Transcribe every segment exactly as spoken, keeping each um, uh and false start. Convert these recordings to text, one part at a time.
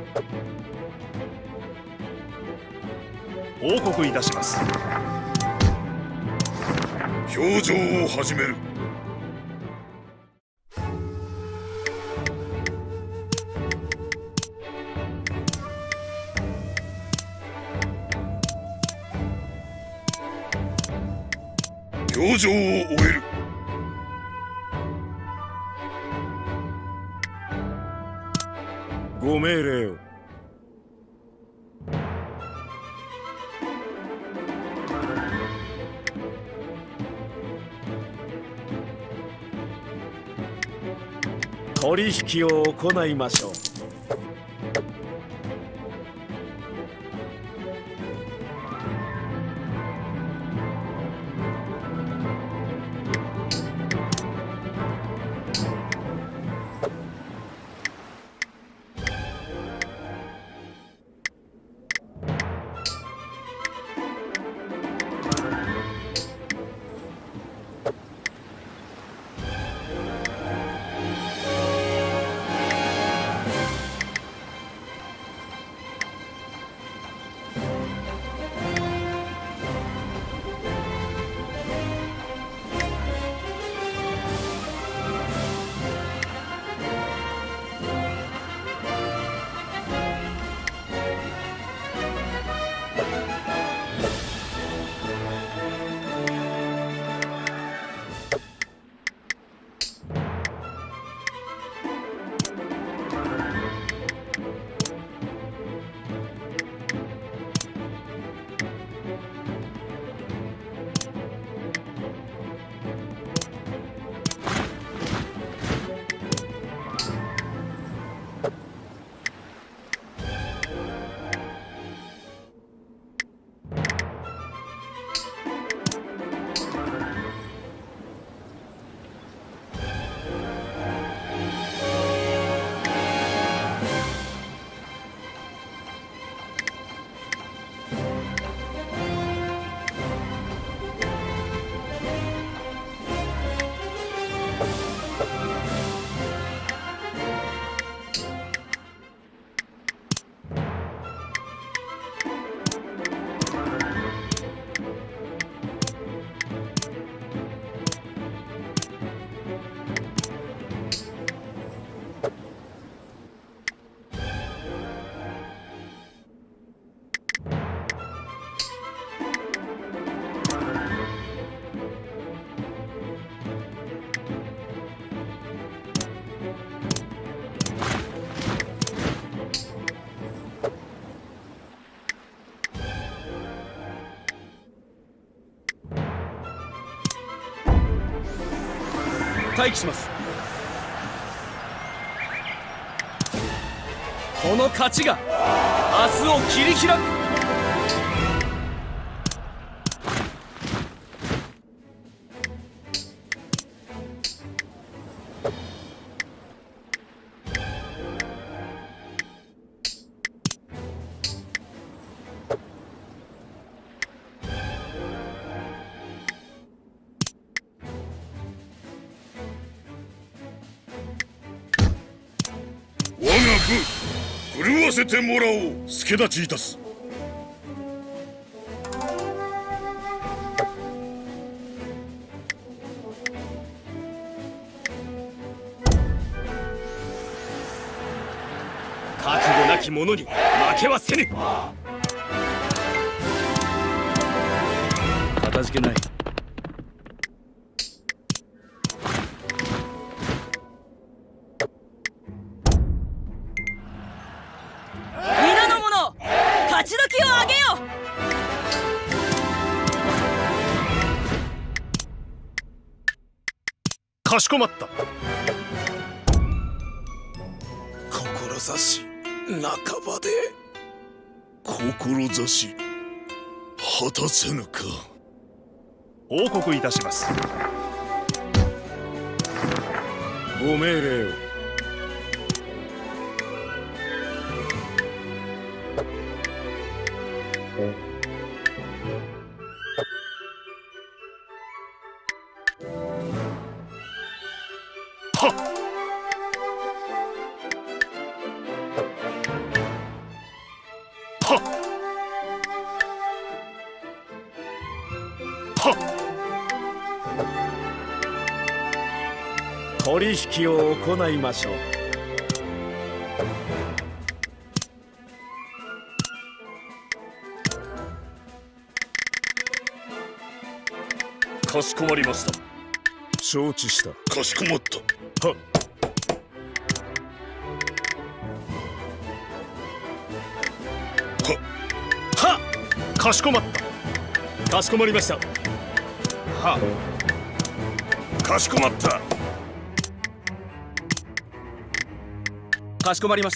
報告いたします。 表情を始める。表情を終える。 ご命令を。取引を行いましょう。待機します。この勝ちが明日を切り開く。 震わせてもらおう。助太刀いたす。 覚悟なき者に負けはせぬ。かたじけない。 かしこまった。 志半ばで志果たせぬか。 報告いたします。ご命令を。はっ。 取引を行いましょう。 かしこまりました。 承知した。 かしこまった。 はっ。 ははっ。かしこまった。かしこまりました。はっ。かしこまった。 かしこまりました。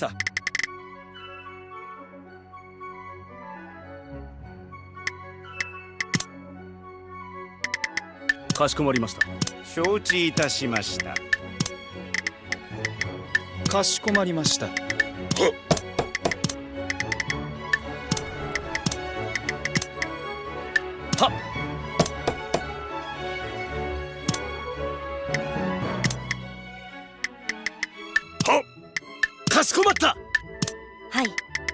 かしこまりました。 承知いたしました。かしこまりました。はっ。 はっ。 はっ。 かしこまった。 はい。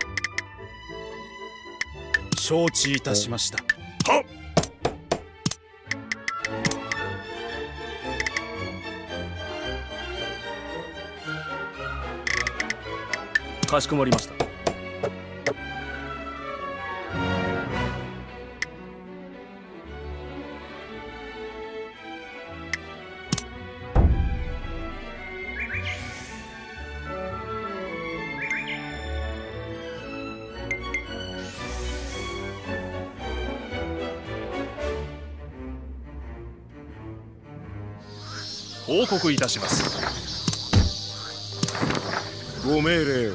承知いたしました。 はっ。 かしこまりました。 報告いたします。 ご命令を。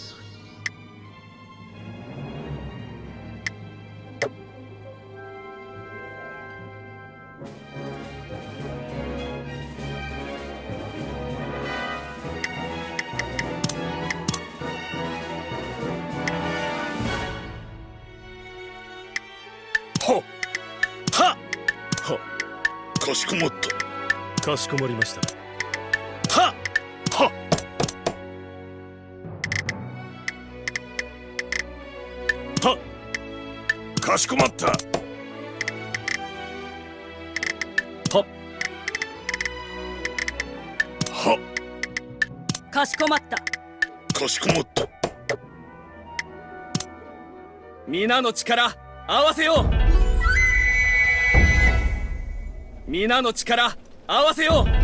はっ。 はっ。はっ。 かしこまった。 かしこまりました。 はっ。はっ。 はっ。 かしこまった。 はっ。 はっ。 かしこまった。 かしこまった。 皆の力合わせよう。皆の力合わせよう。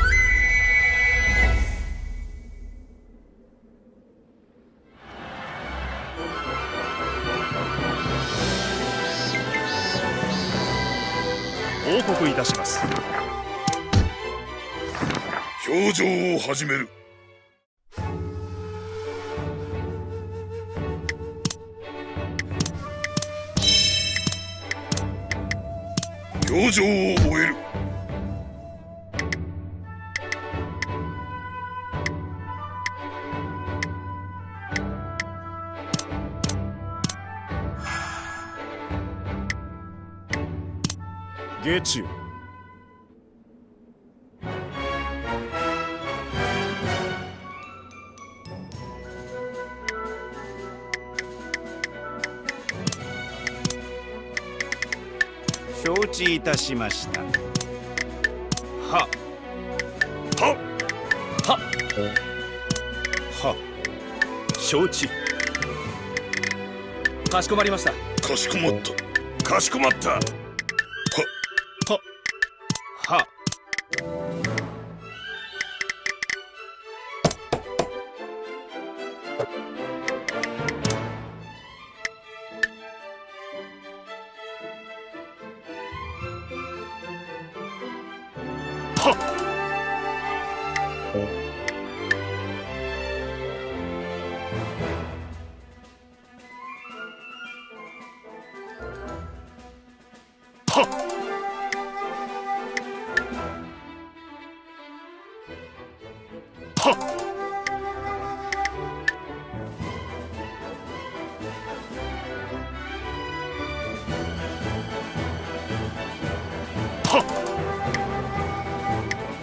報告いたします。 表情を始める。表情を終える。 下中。 承知いたしました。 ははっ。 はは承知。 かしこまりました。 かしこまった。かしこまった。はっ。 ははっ。はっ。はっ。はっ。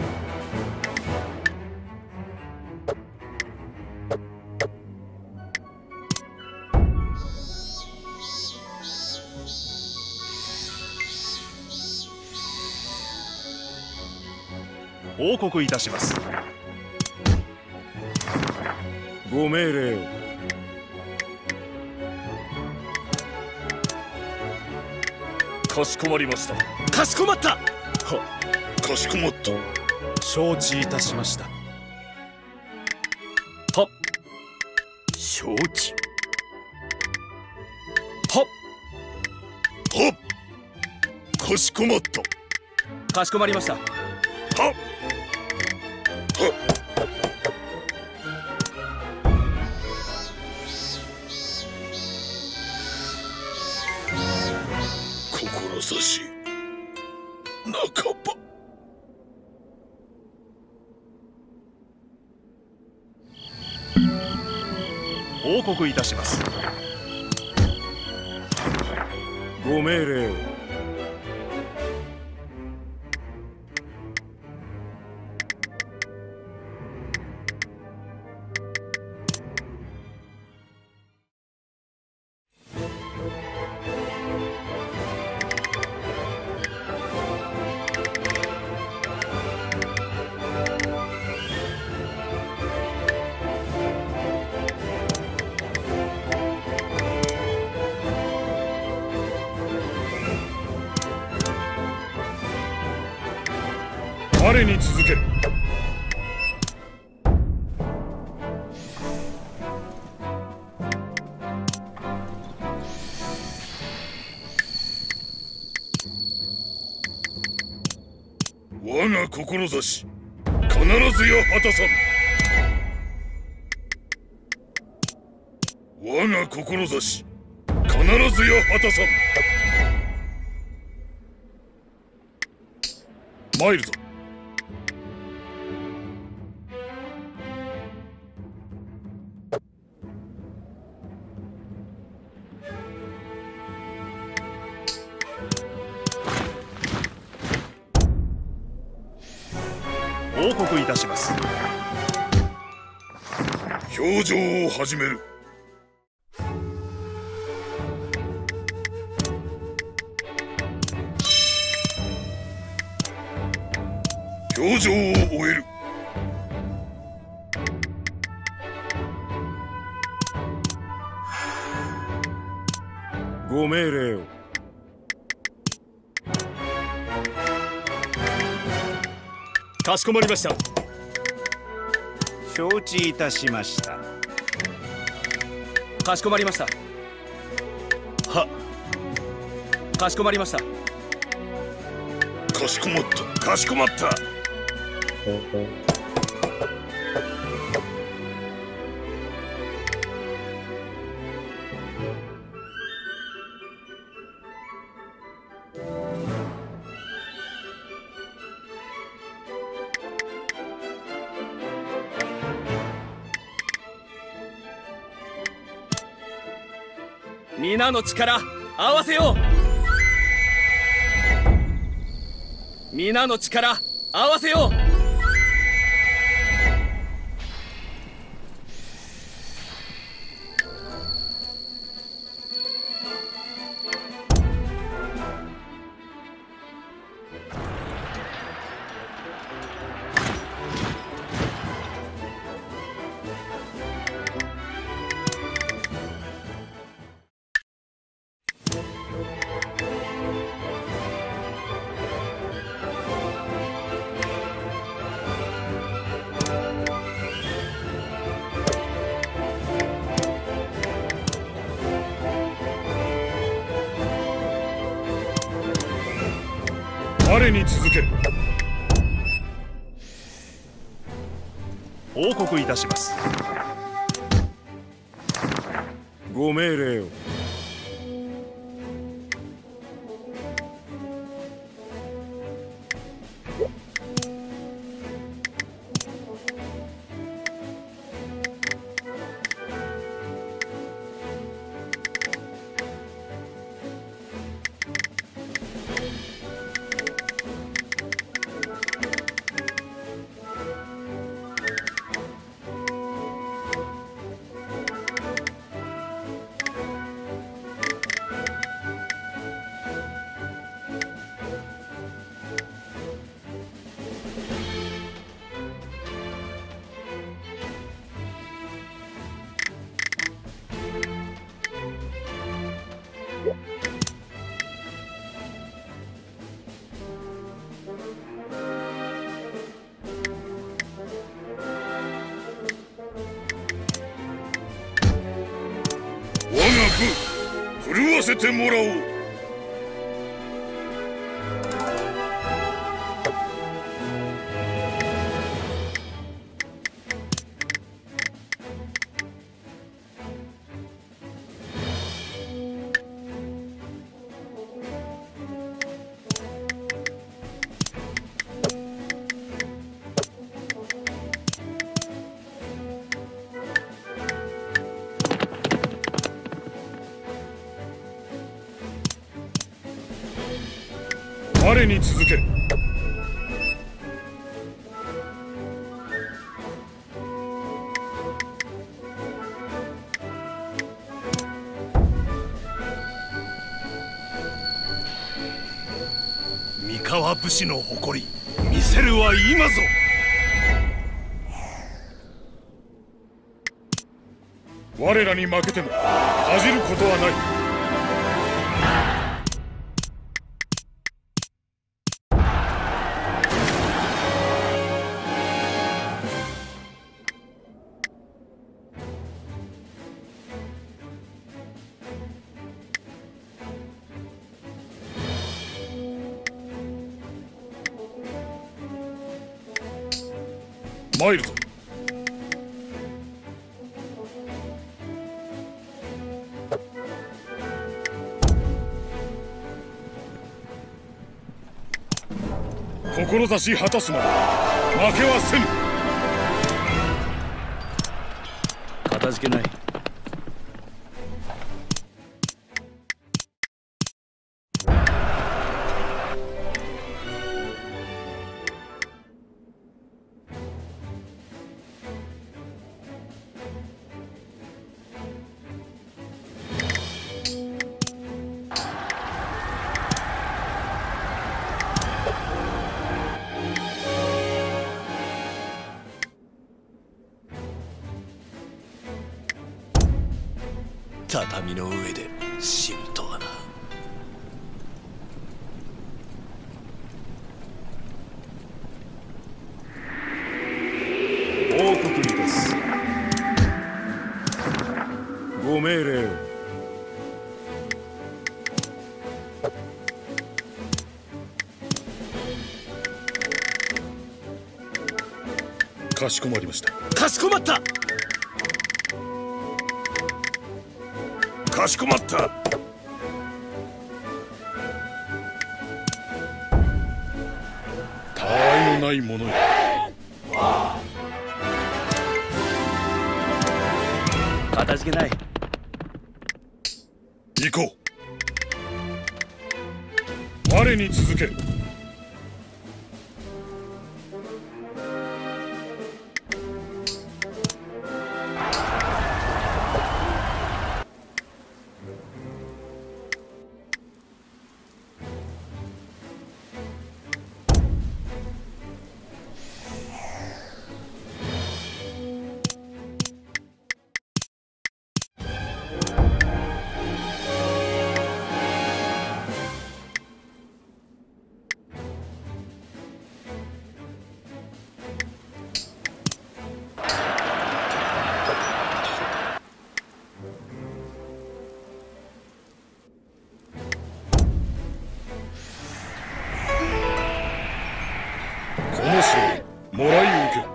報告いたします。ご命令を。 かしこまりました。 かしこまった。はかしこまった。 承知いたしました。 はっ承知。 はっはっかしこまった。 かしこまりました。 はっはっ志半ば。 報告いたします。ご命令を。 我に続け。我が志必ずや果たさん。我が志必ずや果たさん。参るぞ。 報告いたします。 表情を始める。表情を終える。 ご命令を。 かしこまりました。 承知いたしました。 かしこまりました。 はかしこまりました。 かしこまった。 かしこまった。 皆の力合わせよう。皆の力合わせよう。 我に続け。 報告いたします。ご命令を。 部震わせてもらおう。我に続け。 三河武士の誇り見せるは今ぞ。 我らに負けても恥じることはない。参るぞ。志果たすまで負けはせぬ。 かたじけない。 畳の上で死ぬとはな。 報告にです。ご命令を。 かしこまりました。 かしこまった。かしこまった。 たわいのないものよ。 かたじけない。 行こう。我に続け。もらい受け。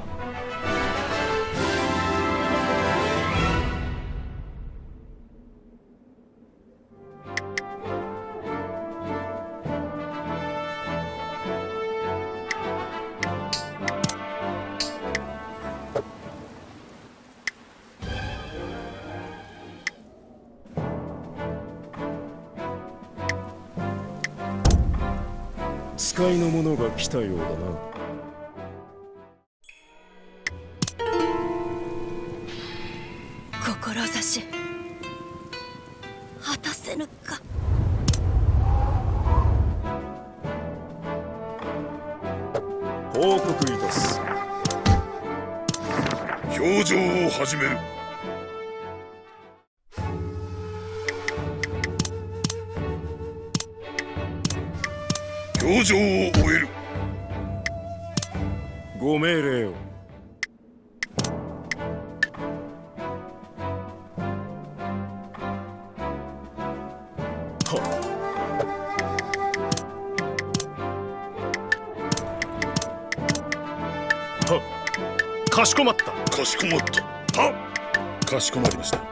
使いの者が来たようだな。 志果たせぬか。 報告いたす。 表情を始める。表情を終える。 ご命令を。 かしこまった。 かしこまった。はっ。かしこまりました。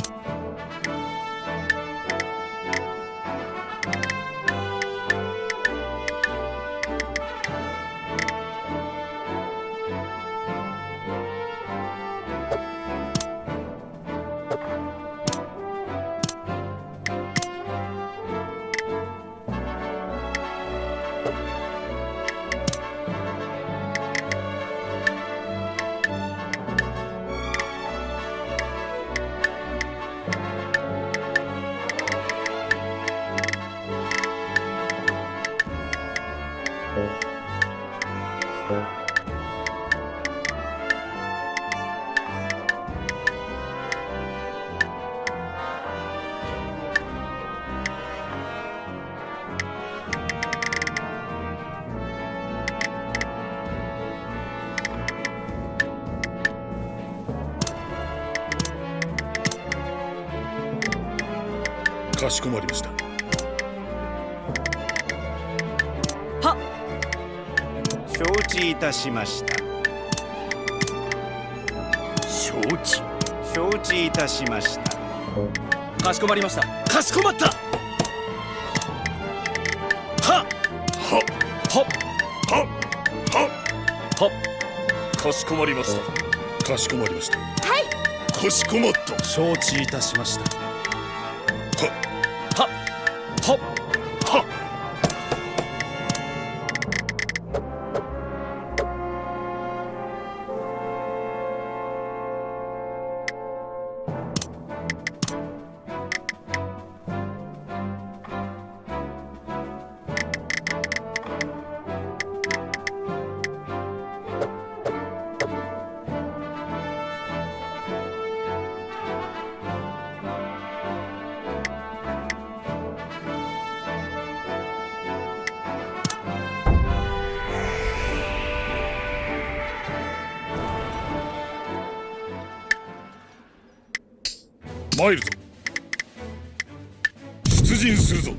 かしこまりました。 はっ。 承知いたしました。 承知。 承知いたしました。 かしこまりました。かしこまった。はっはっはっはっはっ。 はっ。かしこまりました。 かしこまりました。 はい。 かしこまった。 承知いたしました。 はっはっはっはっ。参るぞ。出陣するぞ。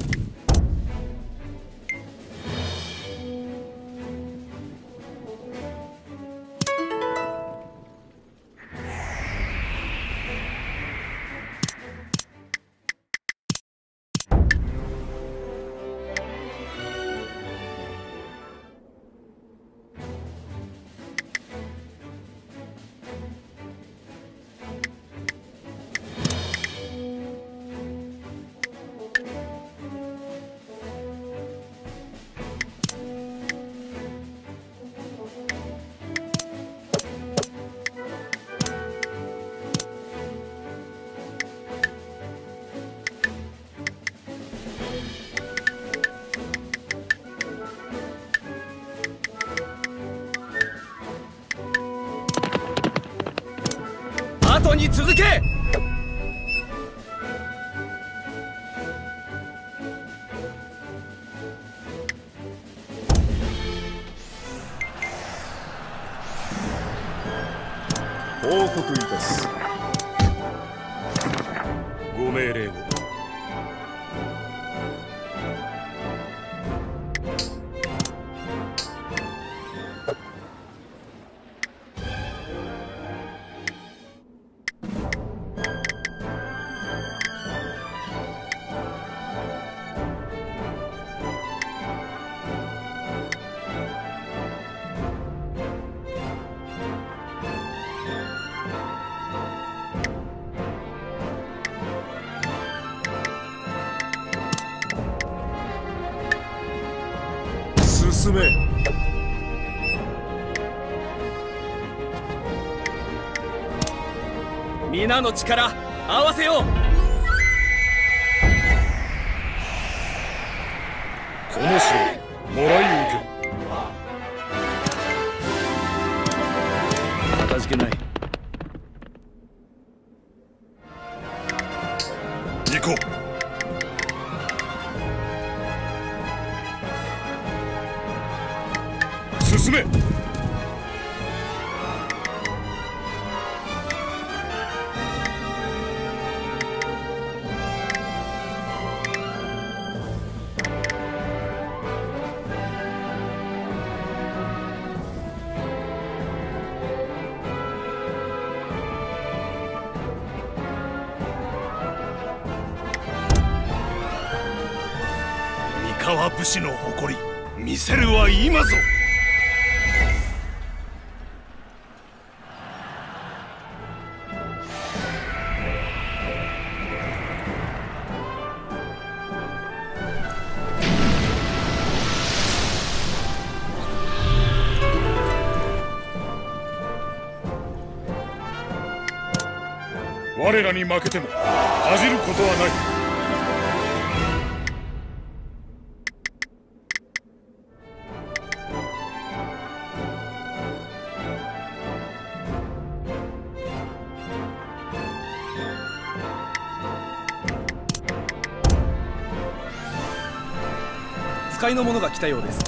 後に続け。 報告いたす。 ご命令を。 進め。 皆の力合わせよう。 この城もらい受ける。 かたじけない。 行こう。進め。 たは武士の誇り、見せるは今ぞ。我らに負けても恥じることはない。 使いの者が来たようです。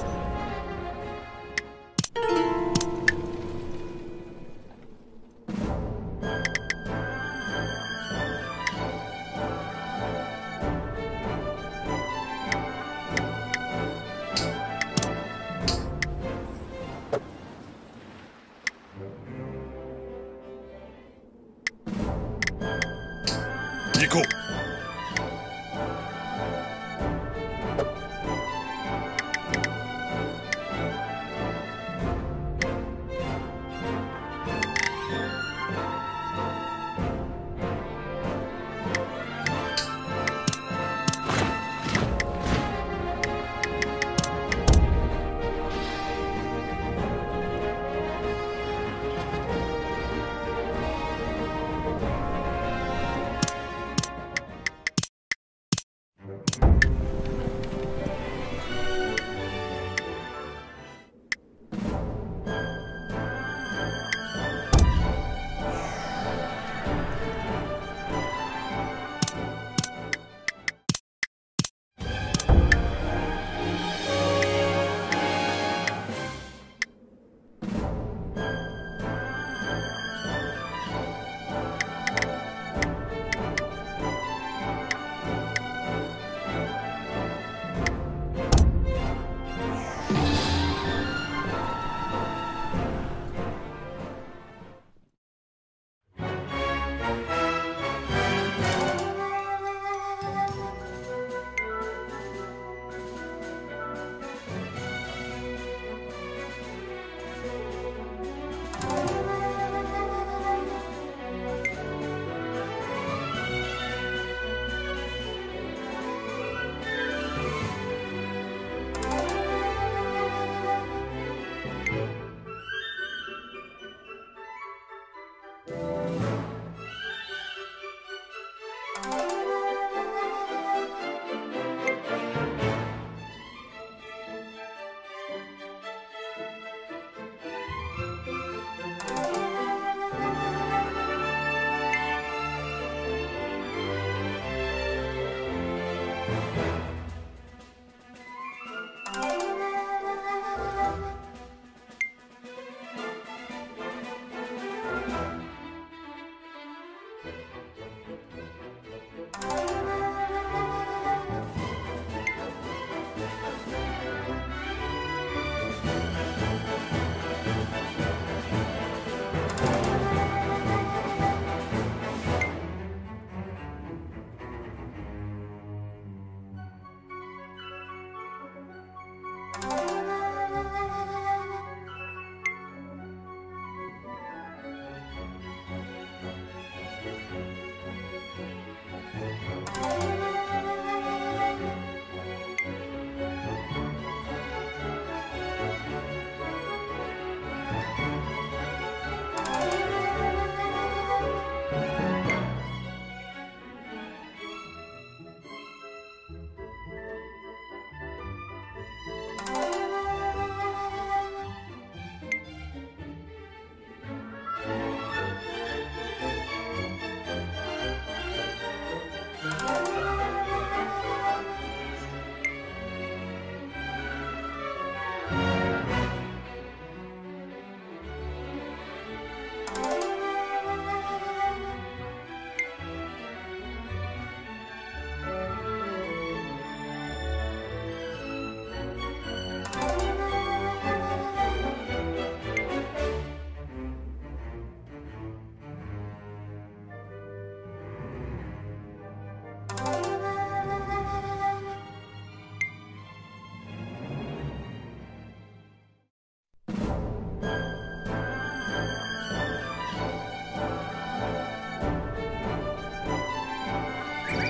行こう。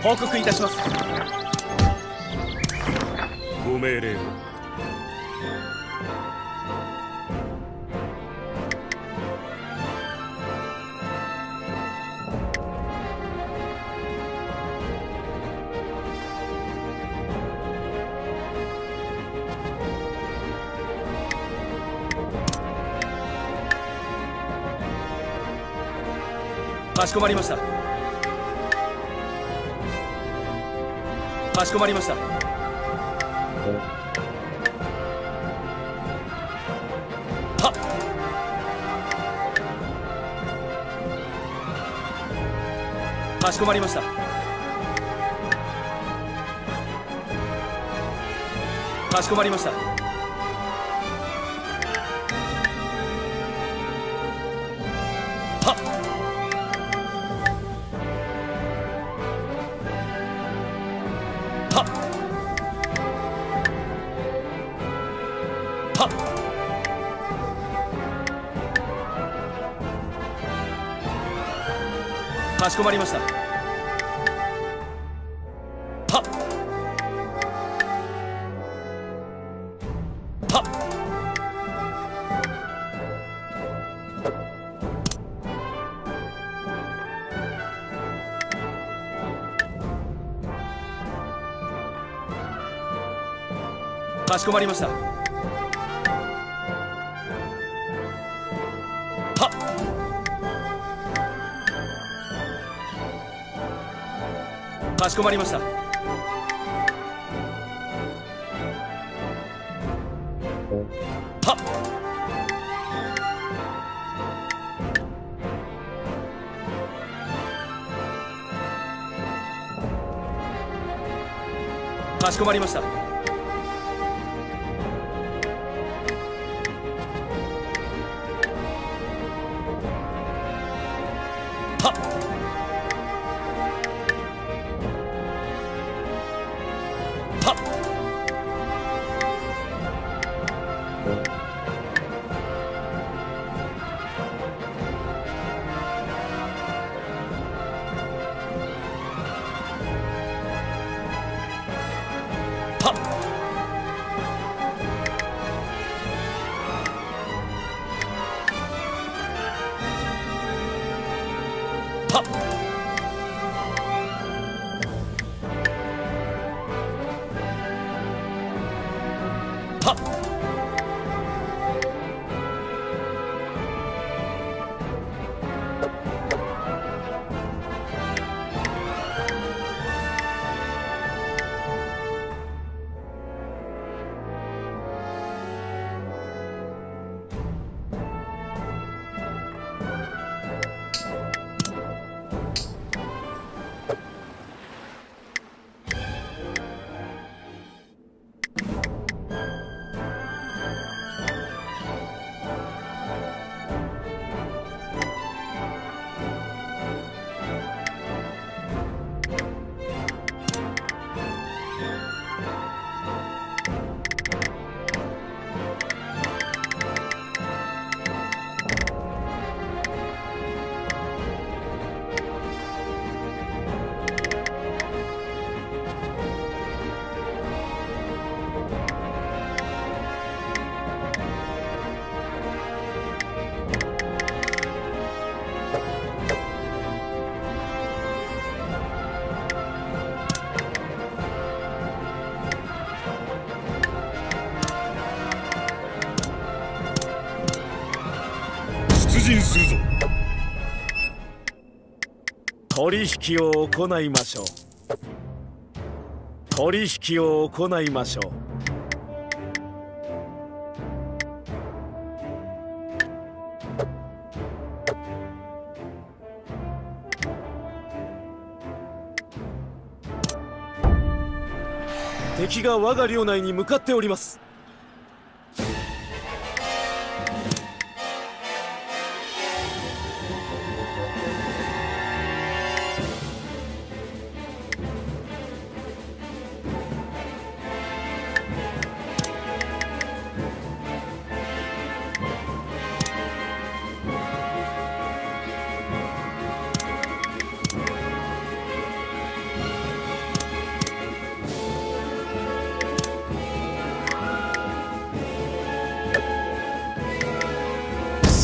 報告いたします。 ご命令を。 かしこまりました。かしこまりました。はっ。かしこまりました。かしこまりました。はっ。かしこまりました。はっ。はっ。かしこまりました。はっ。かしこまりました。はっ。かしこまりました。はっ。はっ。はっ。 出陣するぞ。 取引を行いましょう。取引を行いましょう。敵が我が領内に向かっております。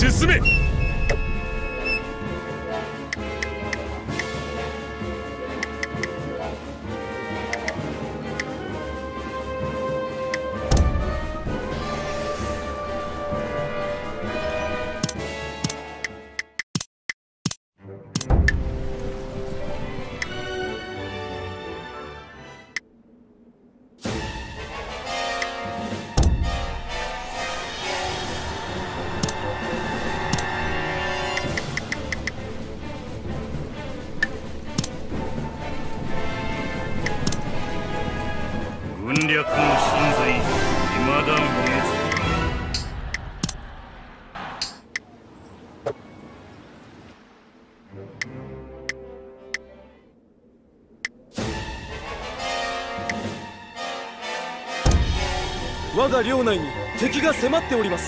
進め。 軍略の真髄、未だ見えず。 我が領内に敵が迫っております。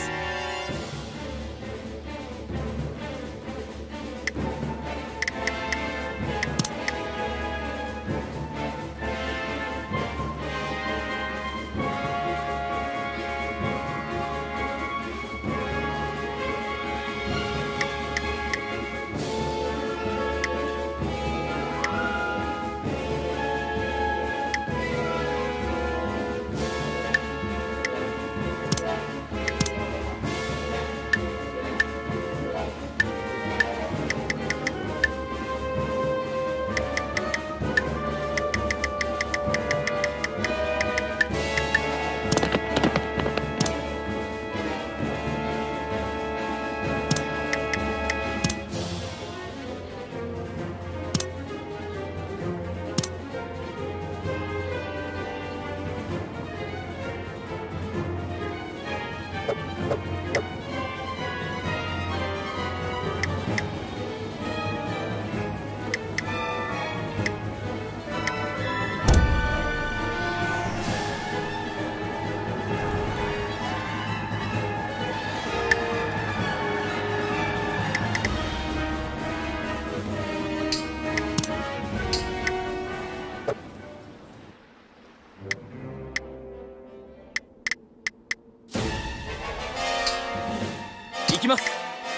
行きます。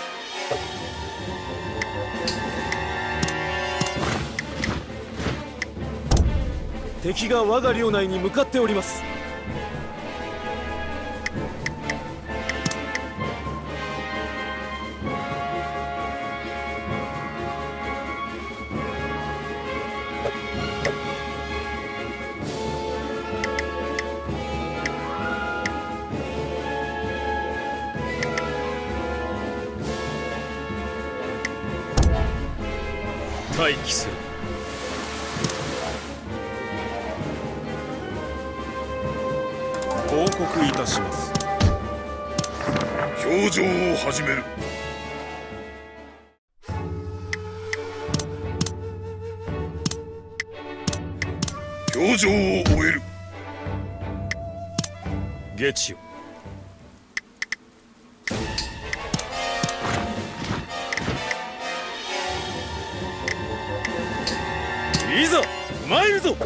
敵が我が領内に向かっております。 待機する。 報告いたします。 表情を始める。表情を終える。 ゲチよ。いざ参るぞ。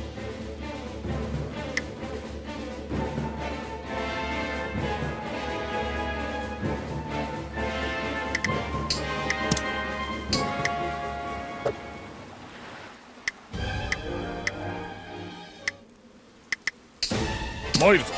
参るぞ。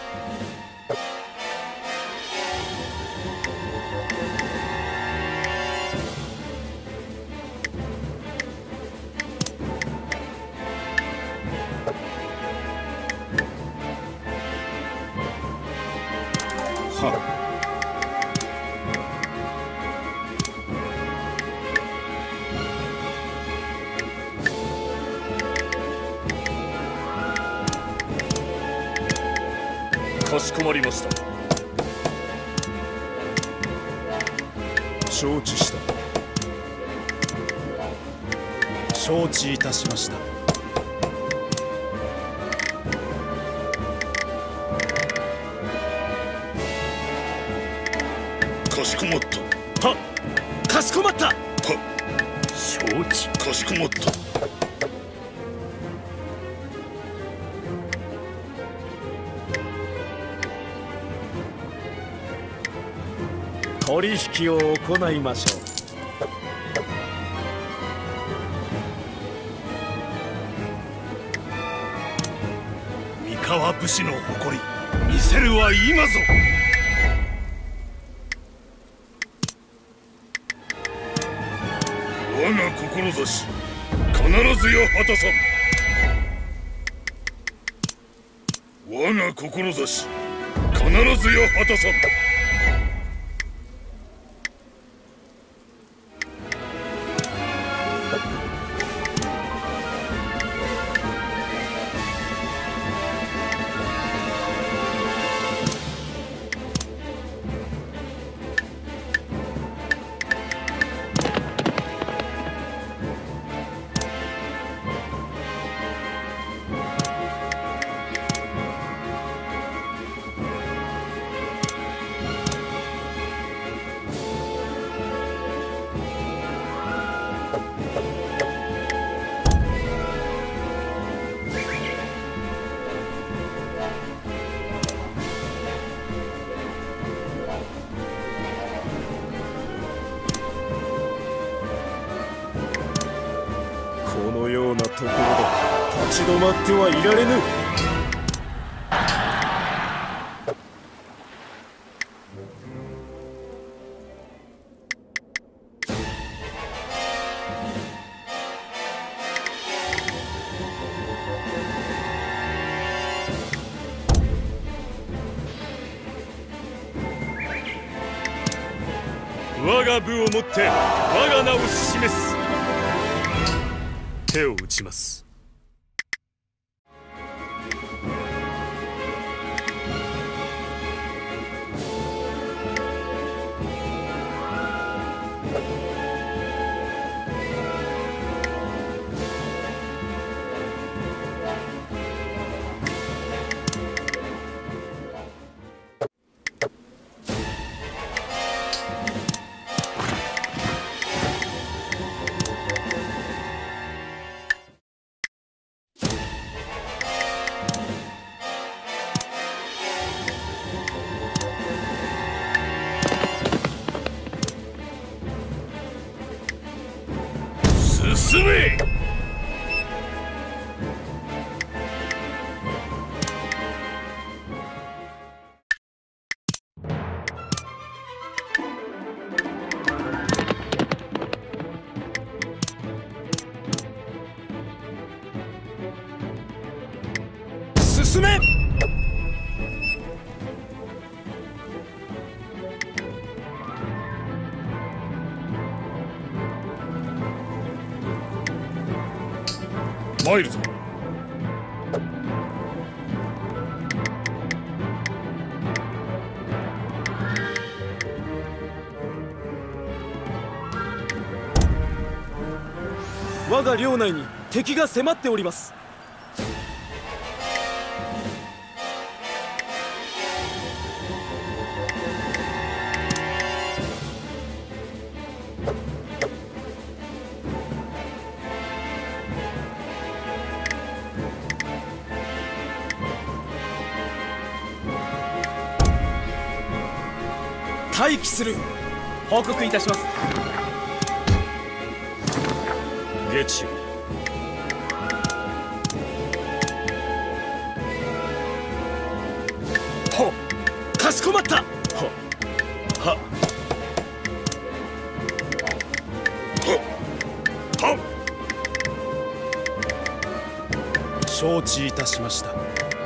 かしこまりました。 承知した。承知いたしました。 かしこまった。 はっ、かしこまった。 はっ、 承知。 かしこまった。 か取引を行いましょう。 三河武士の誇り見せるは今ぞ。我が志必ずや果たさん。我が志必ずや果たさん。 このようなところで立ち止まってはいられぬ。 我が部をもって我が名を示す。手を打ちます。進め。 進め。 参るぞ。 我が領内に敵が迫っております。待機する。報告いたします。 月ほう、かしこまった。はははっ。 承知いたしました。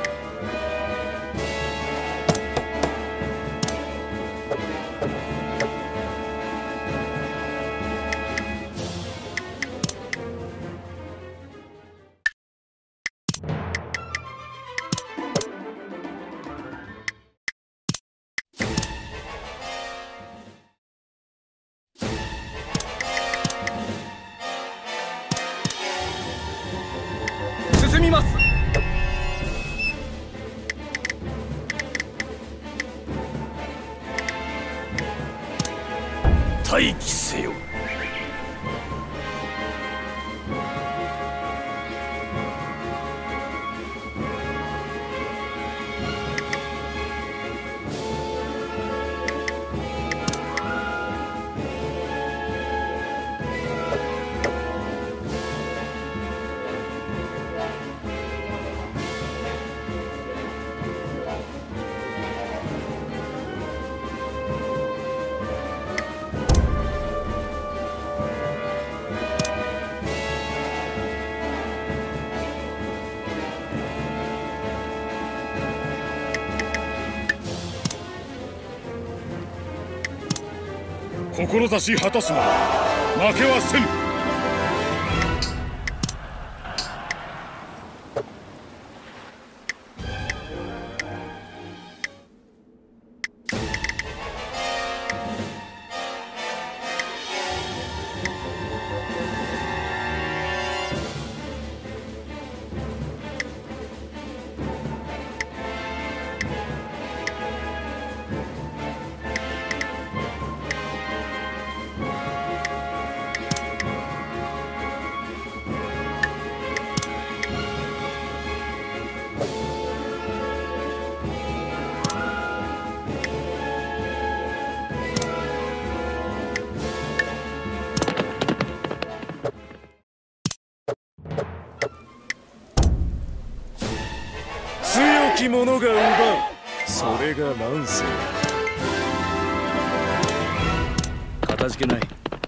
進みます。 待機せよ。 志果たす者負けはせぬ。 強き者が奪う、それが乱世。かたじけない。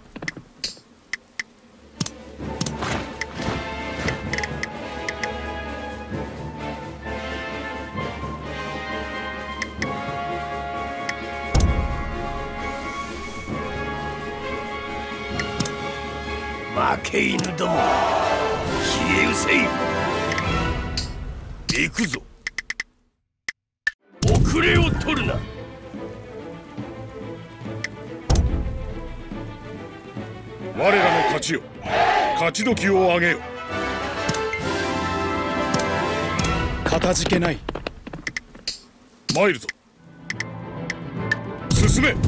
負け犬ども、消え失せい。行くぞ。遅れを取るな。 我らの勝ちよ、勝ち時をあげよ。 かたじけない。 参るぞ。進め。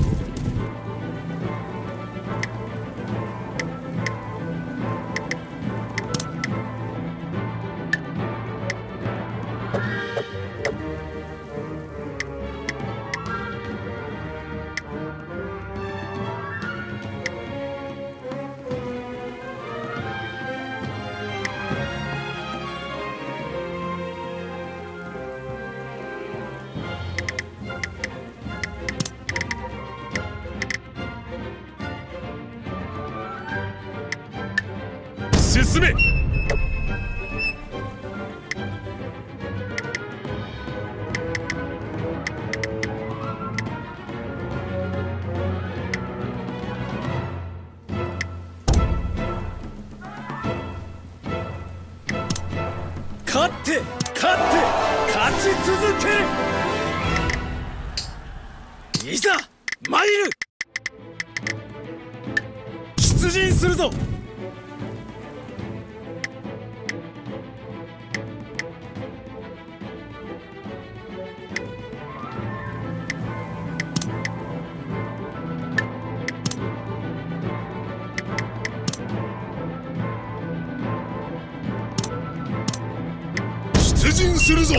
進め。 勝って勝って勝ち続ける。いざ参る。出陣するぞ。 出陣するぞ。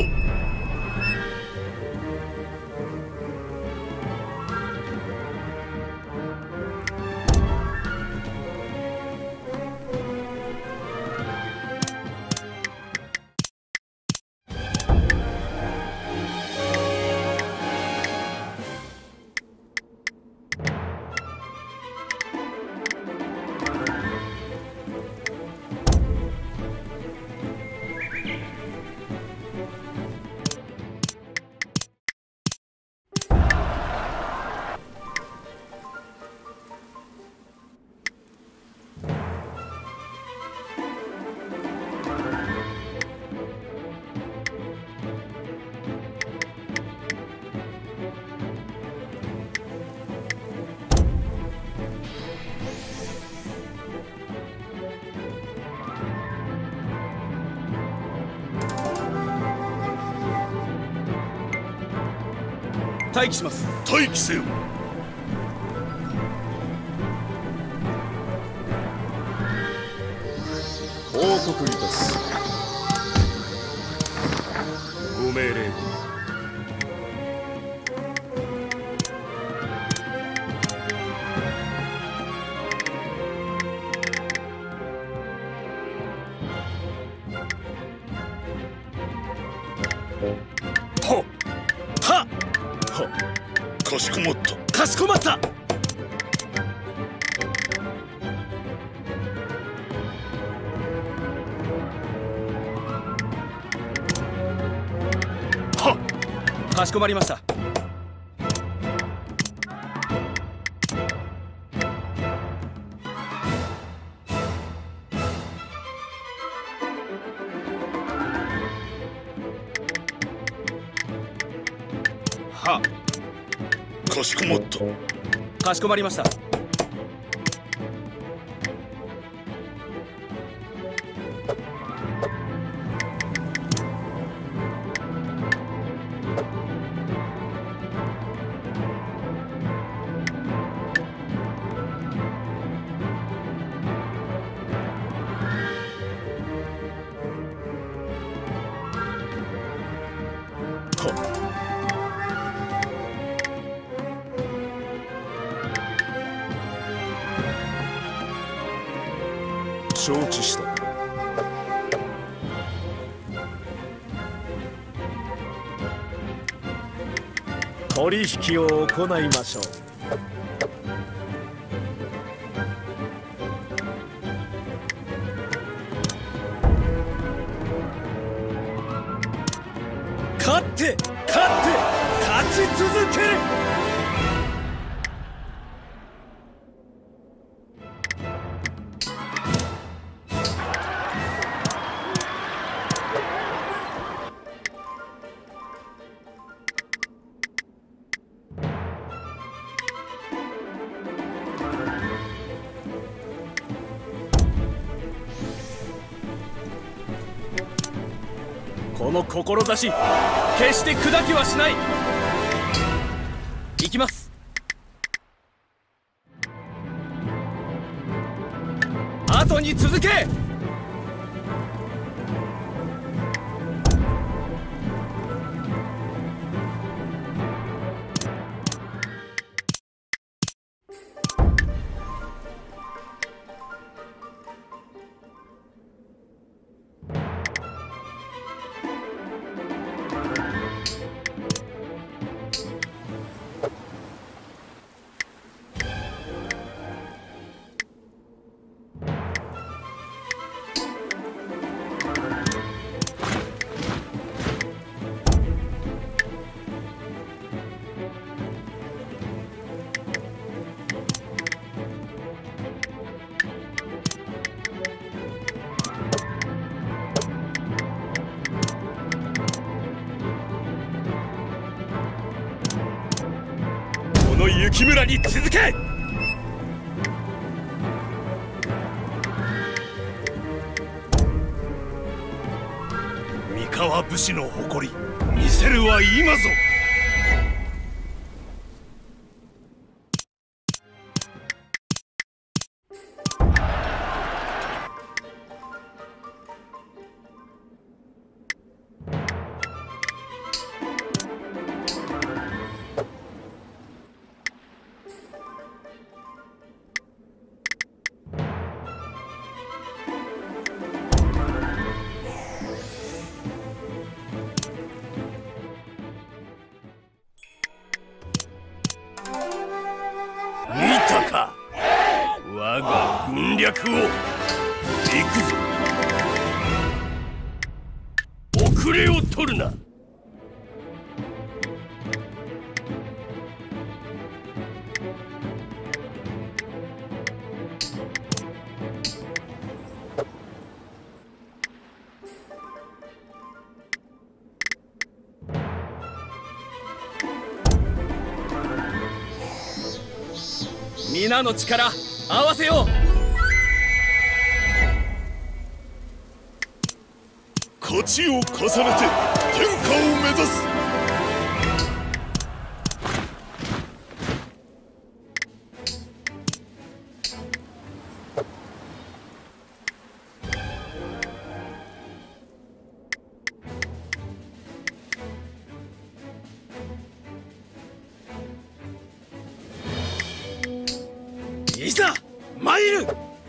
待機します。 待機せよ。 報告いたす。 ご命令を。 はっはっかしこまった。 かしこまった。 はっかしこまりました。 はかしこまった。 かしこまりました。承知した。取引を行いましょう。勝って勝って勝ち続ける。この志決して砕きはしない。行きます。後に続け。この雪村に続け。 三河武士の誇り見せるは今ぞ。我が軍略を。行くぞ。遅れを取るな。 皆の力合わせよう。 勝ちを重ねて天下を目指す。 いざ参る。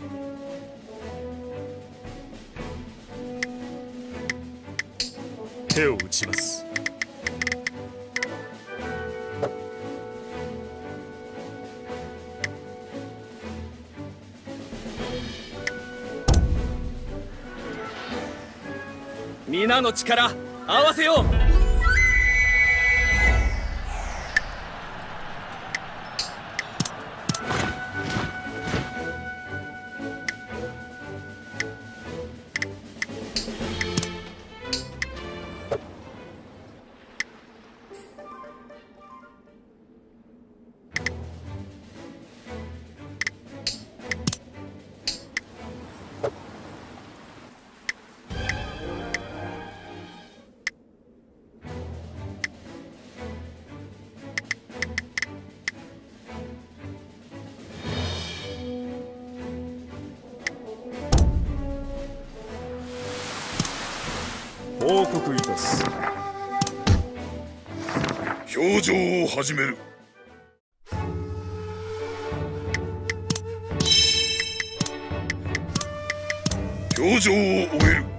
手を打ちます。 皆の力合わせよう。 報告いたす。 表情を始める。表情を終える。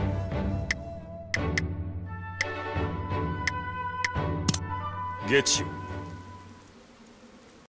ゲチよ、